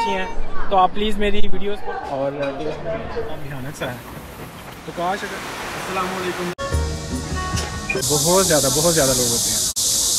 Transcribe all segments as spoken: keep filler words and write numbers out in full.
अच्छी हैं, तो आप प्लीज़ मेरी वीडियोस को और भयानक सा है। तो काश अस्सलाम वालेकुम। बहुत ज़्यादा बहुत ज़्यादा लोग होते हैं।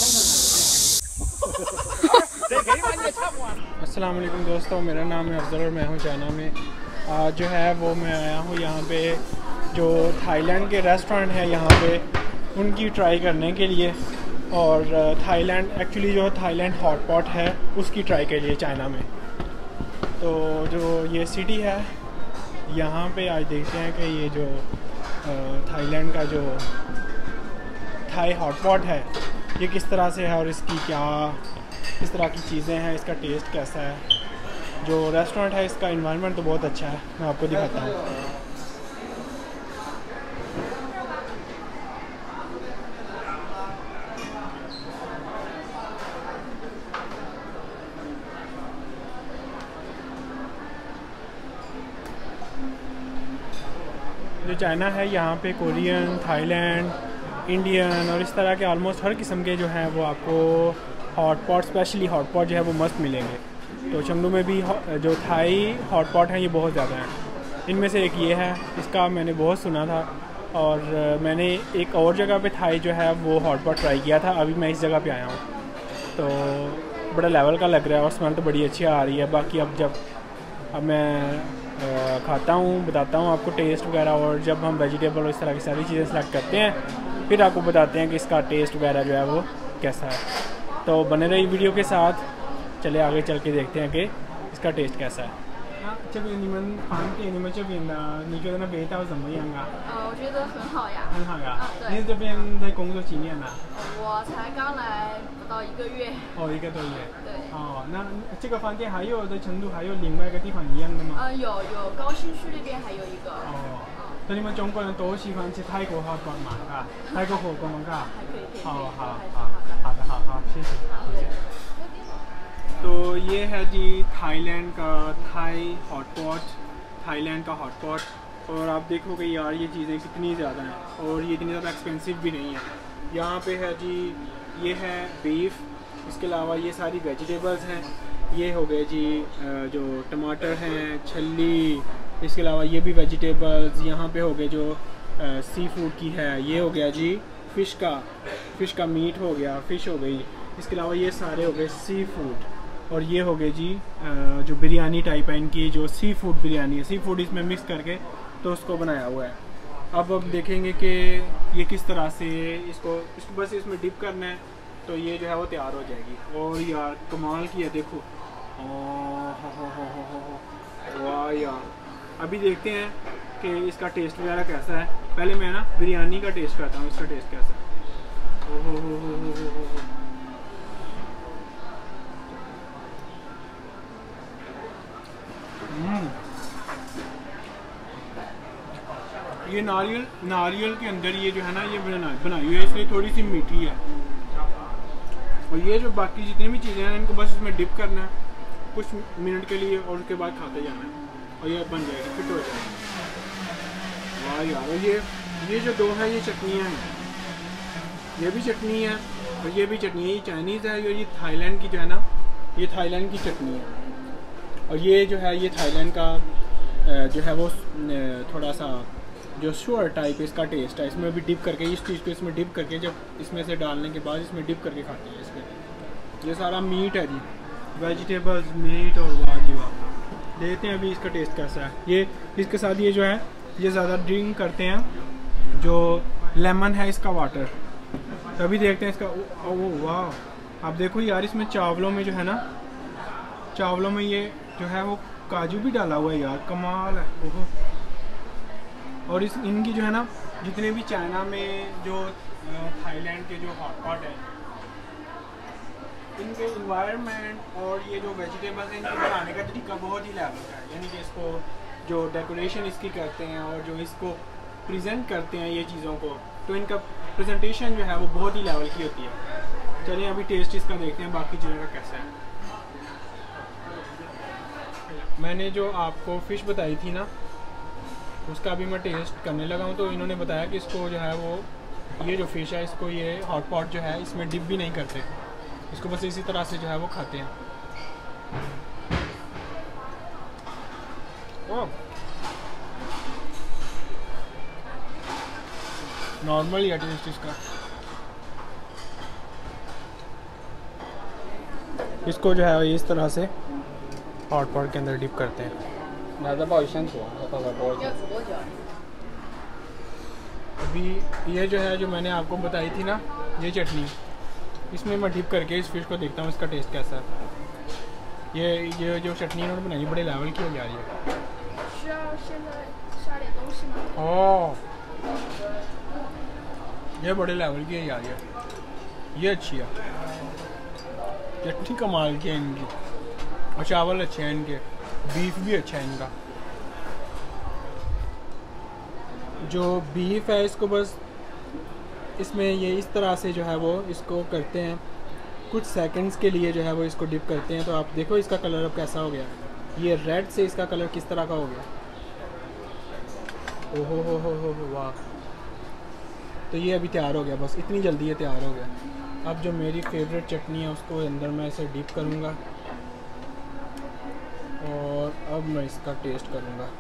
अस्सलाम वालेकुम दोस्तों, मेरा नाम है अफजल और मैं हूँ चाइना में। आज जो है वो मैं आया हूँ यहाँ पे जो थाईलैंड के रेस्टोरेंट हैं यहाँ पे उनकी ट्राई करने के लिए, और थाईलैंड एक्चुअली जो थाईलैंड हॉट पॉट है उसकी ट्राई के लिए चाइना में। तो जो ये सिटी है यहाँ पे आज देखते हैं कि ये जो थाईलैंड का जो थाई हॉट पॉट है ये किस तरह से है और इसकी क्या किस तरह की चीज़ें हैं, इसका टेस्ट कैसा है। जो रेस्टोरेंट है इसका एनवायरनमेंट तो बहुत अच्छा है, मैं आपको दिखाता हूँ। जो चाइना है यहाँ पे कोरियन, थाईलैंड, इंडियन और इस तरह के ऑलमोस्ट हर किस्म के जो हैं वो आपको hot pot, especially hot pot जो है वो मस्त मिलेंगे। तो चंगडू में भी जो थाई हॉट पॉट हैं ये बहुत ज़्यादा हैं। इनमें से एक ये है, इसका मैंने बहुत सुना था और मैंने एक और जगह पे थाई जो है वो हॉट पॉट ट्राई किया था। अभी मैं इस जगह पे आया हूँ तो बड़ा लेवल का लग रहा है और स्मेल तो बड़ी अच्छी आ रही है। बाकी अब जब अब मैं आ, खाता हूँ बताता हूँ आपको टेस्ट वगैरह, और जब हम वेजिटेबल और इस तरह की सारी चीज़ें सेलेक्ट करते हैं फिर आपको बताते हैं कि इसका टेस्ट वगैरह जो है वो कैसा है। तो बने रही वीडियो के साथ, चले आगे चल के देखते हैं कि इसका टेस्ट कैसा है। 这边你们饭店，你们这边的，你觉得那味道怎么样啊？ 呃，我觉得很好呀。 很好呀。 啊，对。 你这边在工作几年了？ 我才刚来不到一个月。 哦，一个多月。 对。 哦，那这个饭店还有在成都还有另外一个地方一样的吗？ 呃，有有高新区那边还有一个。 哦。那你们中国人都喜欢吃泰国火锅嘛？嘎，泰国火锅嘛？嘎。 还可以，可以。 好好好，好的好好，谢谢谢谢。तो ये है जी थाईलैंड का थाई हॉट पॉट, थाईलैंड का हॉट पॉट। और आप देखोगे यार ये चीज़ें कितनी ज़्यादा हैं और ये इतनी ज़्यादा एक्सपेंसिव भी नहीं है। यहाँ पे है जी ये है बीफ, इसके अलावा ये सारी वेजिटेबल्स हैं। ये हो गए जी जो टमाटर हैं, छल्ली, इसके अलावा ये भी वेजिटेबल्स। यहाँ पे हो गए जो सी फूड की है, ये हो गया जी फ़िश का फ़िश का मीट हो गया, फ़िश हो गई। इसके अलावा ये सारे हो गए सी फूड। और ये हो गए जी जो बिरयानी टाइप है इनकी, जो सी फूड बिरयानी है, सी फूड इसमें मिक्स करके तो उसको बनाया हुआ है। अब अब देखेंगे कि ये किस तरह से इसको इसको बस इसमें डिप करना है तो ये जो है वो तैयार हो जाएगी। और यार कमाल की है, देखो वाह यार। अभी देखते हैं कि इसका टेस्ट वगैरह कैसा है। पहले मैं ना बिरयानी का टेस्ट करता हूँ, इसका टेस्ट कैसा है। ओ हो हो हो हो हो हो। ये नारियल नारियल के अंदर ये जो है ना ये बना बनाई हुई है, इसलिए थोड़ी सी मीठी है। और ये जो बाकी जितनी भी चीज़ें हैं इनको बस इसमें डिप करना है कुछ मिनट के लिए और उसके बाद खाते जाना है और ये बन जाएगा, फिट हो जाएगा। वाह यार। और ये ये जो दो है ये चटनियाँ हैं, ये भी चटनी है और ये भी चटनी है। ये चाइनीज़ है और ये थाईलैंड की जो है ना ये थाईलैंड की चटनी है। और ये जो है ये थाईलैंड का जो है वो थोड़ा सा जो श्योर टाइप इसका टेस्ट है। इसमें भी डिप करके इस चीज़ को इसमें डिप करके जब इसमें से डालने के बाद इसमें डिप करके खाते हैं इसके। ये सारा मीट है जी, वेजिटेबल्स, मीट और वाह जी वाह। देखते हैं अभी इसका टेस्ट कैसा है। ये इसके साथ ये जो है ये ज़्यादा ड्रिंक करते हैं जो लेमन है इसका वाटर। तभी देखते हैं इसका। ओ वाह, आप देखो यार इसमें चावलों में जो है ना चावलों में ये जो है वो काजू भी डाला हुआ है यार, कमाल है। ओहो। और इस इनकी जो है ना जितने भी चाइना में जो थाईलैंड के जो हॉट पॉट है इनके इन्वायरमेंट और ये जो वेजिटेबल्स हैं इनके बनाने का तरीका बहुत ही लेवल का है। यानी कि इसको जो डेकोरेशन इसकी करते हैं और जो इसको प्रेजेंट करते हैं ये चीज़ों को, तो इनका प्रेजेंटेशन जो है वो बहुत ही लेवल की होती है। चलिए अभी टेस्ट इसका देखते हैं बाकी चीज़ों का कैसा है। मैंने जो आपको फ़िश बताई थी ना उसका अभी मैं टेस्ट करने लगा हूँ। तो इन्होंने बताया कि इसको जो है वो ये जो फ़िश है इसको ये हॉट पॉट जो है इसमें डिप भी नहीं करते, इसको बस इसी तरह से जो है वो खाते हैं। नॉर्मल या टेस्ट इसका। इसको जो है इस तरह से हॉट पॉट के अंदर डिप करते हैं। 那再爆一先煮，要倒点锅去。 要煮多久？ अभी ये जो है जो मैंने आपको बताई थी ना, ये चटनी, इसमें मैं डिप करके इस फिश को देखता हूँ इसका टेस्ट कैसा है। ये ये जो चटनी इन्होंने बनाई बड़े लेवल की हो जा रही है। 需要现在下点东西吗？ ओह, ये बड़े लेवल की जा रही है। ये अच्छी है चटनी, कमाल की है इनकी। और चावल अच्छे हैं इनके, बीफ भी अच्छा है इनका। जो बीफ है इसको बस इसमें ये इस तरह से जो है वो इसको करते हैं, कुछ सेकंड्स के लिए जो है वो इसको डिप करते हैं। तो आप देखो इसका कलर अब कैसा हो गया। ये रेड से इसका कलर किस तरह का हो गया। ओहो हो हो हो हो वाह। तो ये अभी तैयार हो गया, बस इतनी जल्दी ये तैयार हो गया। अब जो मेरी फेवरेट चटनी है उसको अंदर मैं इसे डिप करूँगा और अब मैं इसका टेस्ट करूँगा।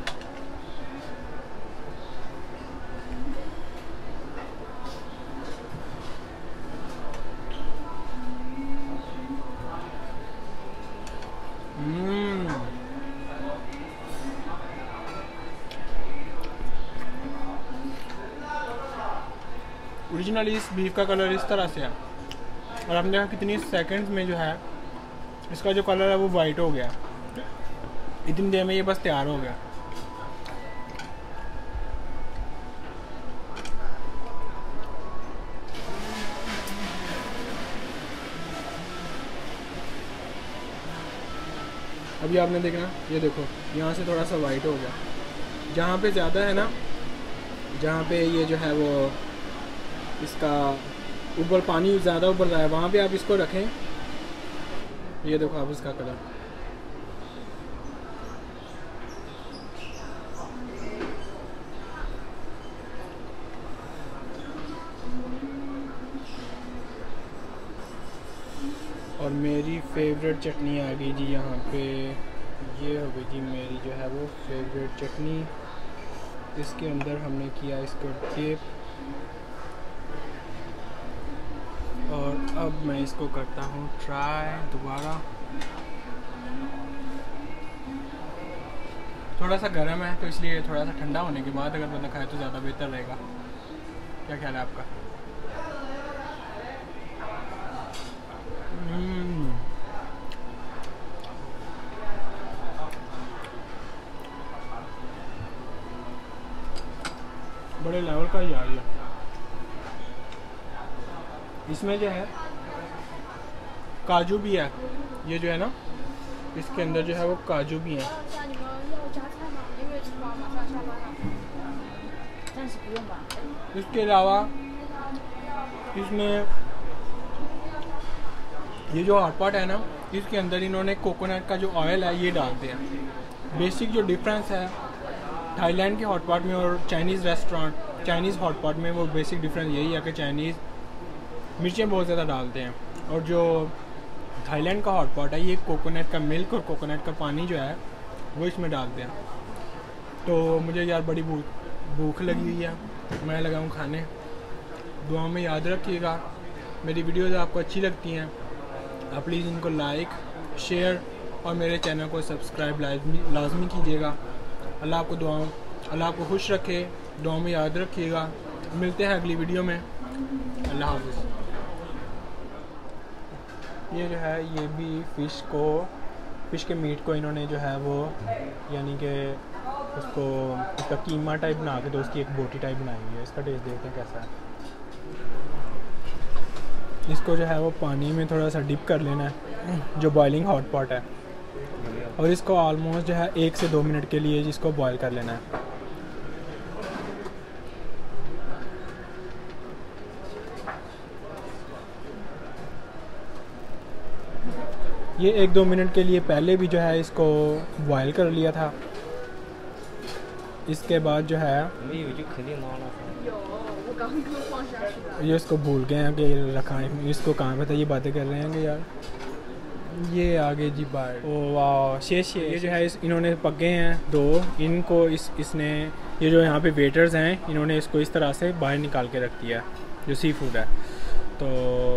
ओरिजिनली इस बीफ का कलर इस तरह से है और हमने देखा कितनी सेकंड्स में जो है इसका जो कलर है वो वाइट हो गया। इतनी देर में ये बस तैयार हो गया। अभी आपने देखना, ये देखो यहाँ से थोड़ा सा वाइट हो गया। जहाँ पे ज़्यादा है ना, जहाँ पे ये जो है वो इसका ऊपर पानी ज़्यादा उबल रहा है, वहाँ पे आप इसको रखें। ये देखो आप इसका कलर। और मेरी फेवरेट चटनी आ गई जी यहाँ पे। ये हो गई जी मेरी जो है वो फेवरेट चटनी। इसके अंदर हमने किया इसको डिप और अब मैं इसको करता हूँ ट्राई दोबारा। थोड़ा सा गर्म है तो इसलिए थोड़ा सा ठंडा होने के बाद अगर बंदा खाए तो ज़्यादा बेहतर रहेगा। क्या ख्याल है आपका? हम्म, बड़े लेवल का ही आ रही है। इसमें जो है काजू भी है। ये जो है ना इसके अंदर जो है वो काजू भी हैं। 问一下你们要加菜吗？因为厨房马上下班了。暂时不用吧。 इसके अलावा इसमें ये जो हॉट पॉट है ना, इसके अंदर इन्होंने कोकोनट का जो ऑयल है ये डालते हैं। बेसिक जो डिफरेंस है थाईलैंड के हॉट पॉट में और Chinese restaurant Chinese hot pot में, वो बेसिक डिफरेंस यही है कि चाइनीज़ मिर्चें बहुत ज़्यादा डालते हैं और जो थाईलैंड का हॉट पॉट है ये कोकोनट का मिल्क और कोकोनट का पानी जो है वो इसमें डालते हैं। तो मुझे यार बड़ी भूख भूख लगी हुई है, मैं लगा हूँ खाने। दुआ में याद रखिएगा। मेरी वीडियोज़ आपको अच्छी लगती हैं आप प्लीज़ इनको लाइक शेयर और मेरे चैनल को सब्सक्राइब लाजमी कीजिएगा। अल्लाह आपको दुआ अल्लाह आपको खुश रखे, दुआ में याद रखिएगा। मिलते हैं अगली वीडियो में। अल्लाह हाफ़िज़। ये जो है ये भी फ़िश को फ़िश के मीट को इन्होंने जो है वो यानी कि उसको उसका कीमा टाइप बना के तो उसकी एक बोटी टाइप बनाई हुई है। इसका टेस्ट देखते हैं कैसा है। इसको जो है वो पानी में थोड़ा सा डिप कर लेना है जो बॉइलिंग हॉट पॉट है और इसको ऑलमोस्ट जो है एक से दो मिनट के लिए इसको बॉयल कर लेना है। ये एक दो मिनट के लिए पहले भी जो है इसको बॉयल कर लिया था। इसके बाद जो है 没有就肯定拉了。 有，我刚刚放下去的。 ये इसको भूल गए हैं कि रखा है। इसको कहाँ पे था ये बातें कर रहे हैं कि यार ये आगे जी बाहर। ओ वाह, शेष ये जो है इस इन्होंने पक गए हैं दो। इनको इस इसने ये जो यहाँ पे वेटर्स हैं इन्होंने इसको इस तरह से बाहर निकाल के रख दिया जो सी फूड है। तो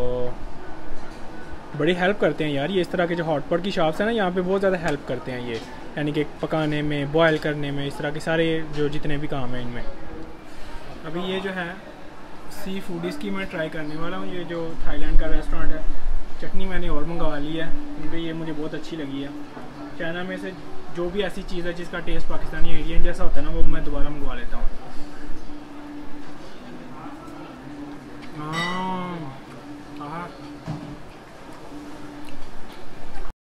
बड़ी हेल्प करते हैं यार ये इस तरह के जो हॉटपॉट की शॉप्स हैं ना, यहाँ पे बहुत ज़्यादा हेल्प करते हैं ये, यानी कि पकाने में, बॉयल करने में, इस तरह के सारे जो जितने भी काम हैं इनमें। अभी ये जो है सी फूड इसकी मैं ट्राई करने वाला हूँ। ये जो थाईलैंड का रेस्टोरेंट है, चटनी मैंने और मंगवा ली है क्योंकि ये मुझे बहुत अच्छी लगी है। चाइना में से जो भी ऐसी चीज़ है जिसका टेस्ट पाकिस्तानी इंडियन जैसा होता है ना, वो मैं दोबारा मंगवा लेता हूँ।